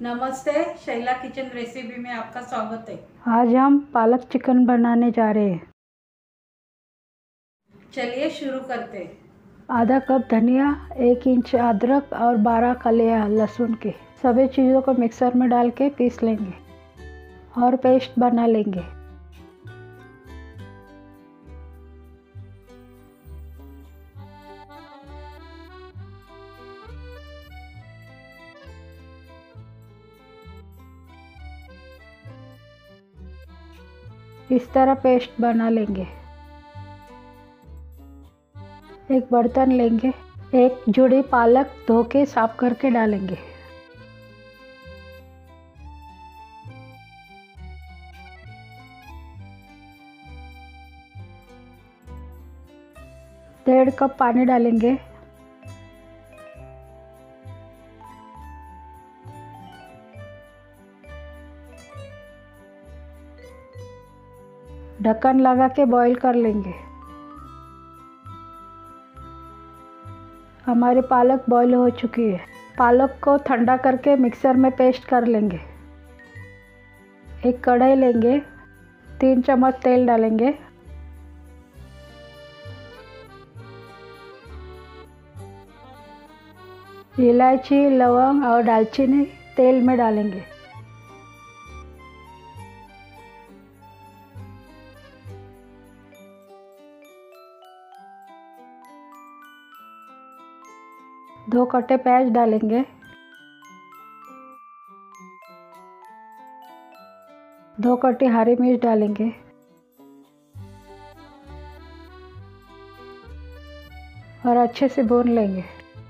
नमस्ते, Shaila kitchen recipe में आपका स्वागत है। आज हम पालक चिकन बनाने जा रहे हैं। चलिए शुरू करते हैं। आधा कप धनिया, 1 इंच अदरक और 12 कलियां लहसुन के सभी चीज़ों को मिक्सर में डाल के पीस लेंगे और पेस्ट बना लेंगे। इस तरह पेस्ट बना लेंगे। एक बर्तन लेंगे, एक जुड़ी पालक धो के साफ करके डालेंगे। डेढ़ कप पानी डालेंगे। ढक्कन लगा के बॉईल कर लेंगे। हमारी पालक बॉईल हो चुकी है। पालक को ठंडा करके मिक्सर में पेस्ट कर लेंगे। एक कढ़ाई लेंगे, 3 चम्मच तेल डालेंगे। इलायची, लौंग और दालचीनी तेल में डालेंगे। दो कटे प्याज डालेंगे। दो कटी हरी मिर्च डालेंगे और अच्छे से भून लेंगे।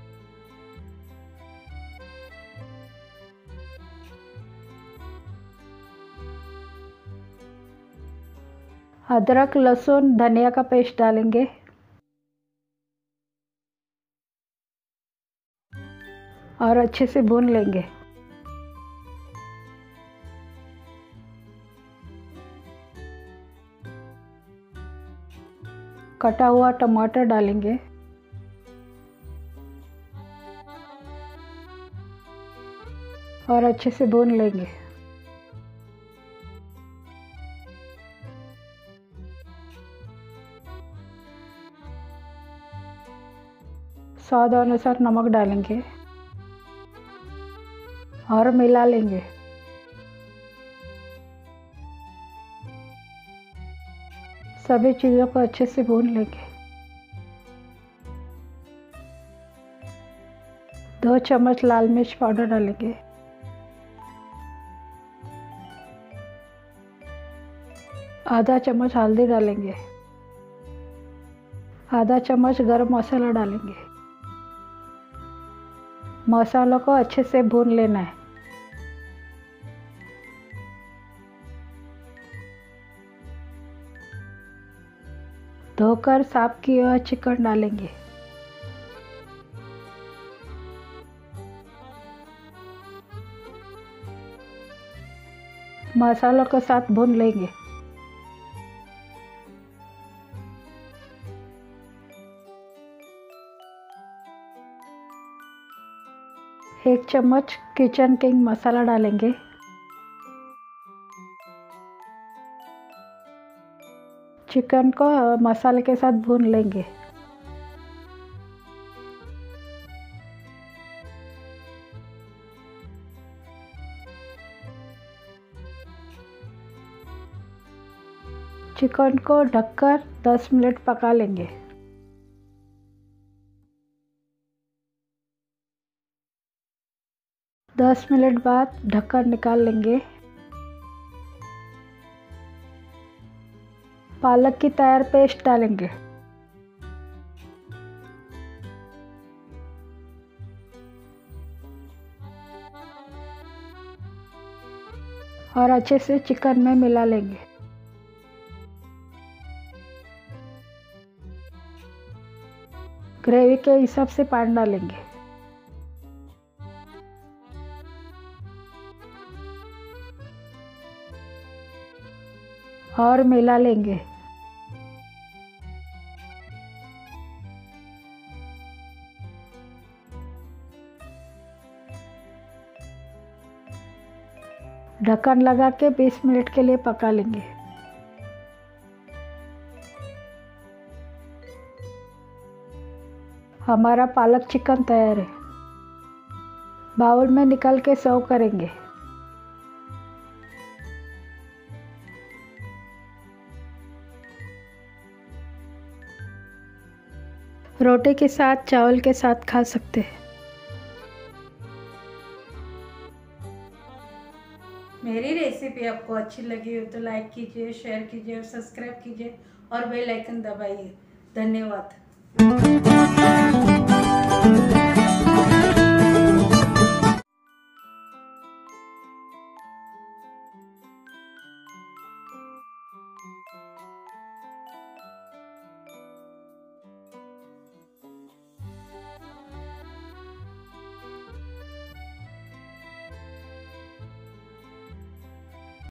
अदरक, लहसुन, धनिया का पेस्ट डालेंगे और अच्छे से भून लेंगे। कटा हुआ टमाटर डालेंगे और अच्छे से भून लेंगे। स्वाद अनुसार नमक डालेंगे और मिला लेंगे। सभी चीज़ों को अच्छे से भून लेंगे। 2 चम्मच लाल मिर्च पाउडर डालेंगे। आधा चम्मच हल्दी डालेंगे। आधा चम्मच गरम मसाला डालेंगे। मसालों को अच्छे से भून लेना है। धोकर साफ किया हुआ चिकन डालेंगे। मसालों के साथ भून लेंगे। एक चम्मच किचन किंग मसाला डालेंगे। चिकन को मसाले के साथ भून लेंगे। चिकन को ढककर 10 मिनट पका लेंगे। दस मिनट बाद ढक्कन निकाल लेंगे। पालक की तैयार पेस्ट डालेंगे। और अच्छे से चिकन में मिला लेंगे। ग्रेवी के हिसाब से पानी डालेंगे। और मिला लेंगे। ढक्कन लगा के 20 मिनट के लिए पका लेंगे। हमारा पालक चिकन तैयार है। बाउल में निकाल के सर्व करेंगे। रोटी के साथ, चावल के साथ खा सकते हैं। मेरी रेसिपी आपको अच्छी लगी हो तो लाइक कीजिए, शेयर कीजिए और सब्सक्राइब कीजिए और बेल आइकन दबाइए। धन्यवाद।